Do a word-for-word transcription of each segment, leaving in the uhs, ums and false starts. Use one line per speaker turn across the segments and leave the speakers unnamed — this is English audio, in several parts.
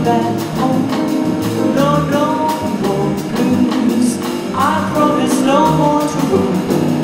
back home. No, no more blues. I promise no more trouble.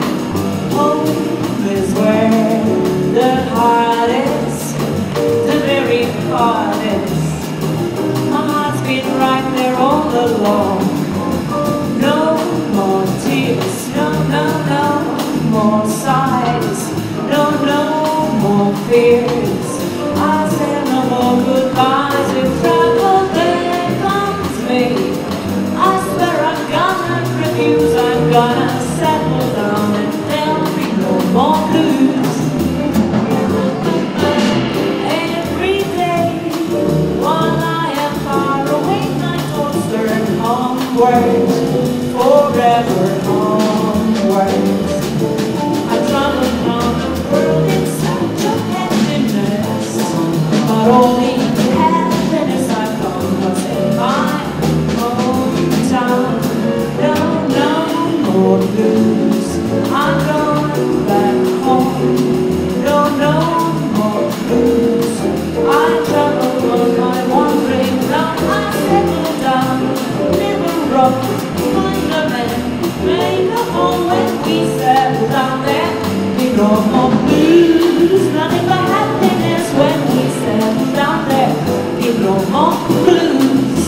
Home is where the heart is, the very heart is. My heart's been right there all along. No more tears, no, no, no more sighs, no, no more fears. I said no more goodbyes. If trouble then comes me, I swear I'm gonna refuse. I'm gonna settle down and there'll be no more blues. Every day while I am far away, my thoughts turn homeward, forever onward. I travel round the world in search of happiness, but only happiness I found was in my hometown. No, no more blues. I'm going back home. No, no more blues. I travel on my wandering round. I settle down, live a rock, find a man, make a home. When we settle down there, we no more blues. Nothing but happiness when we settle down there, we no more blues.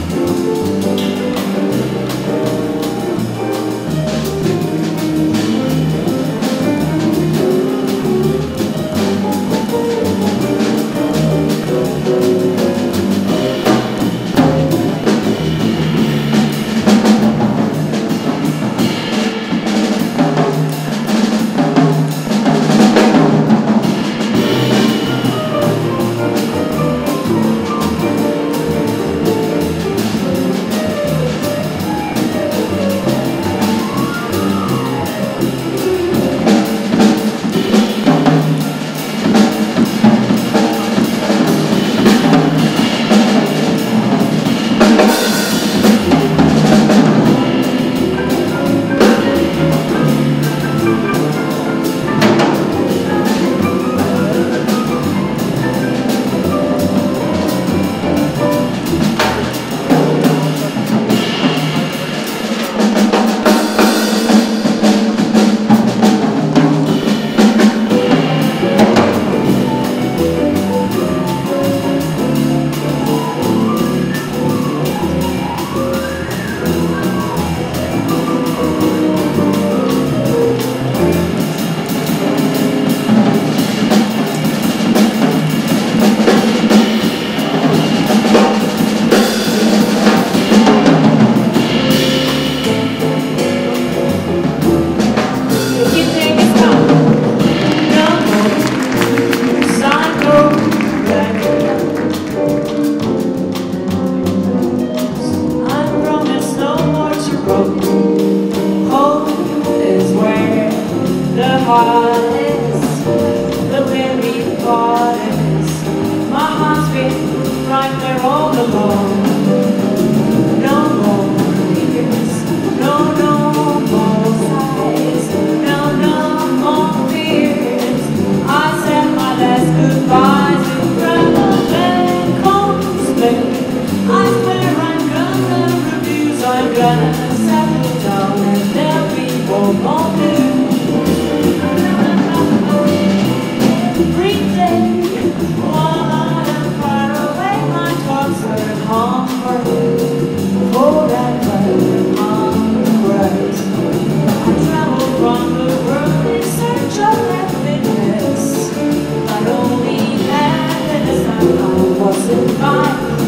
Heart is, the very heart is. My heart's been right there all along. No more tears, no, no more sighs, no, no more fears. I said my last goodbyes in trouble and constantly. I swear I'm gonna refuse. I'm gonna settle down and there'll be no more blues. What's in my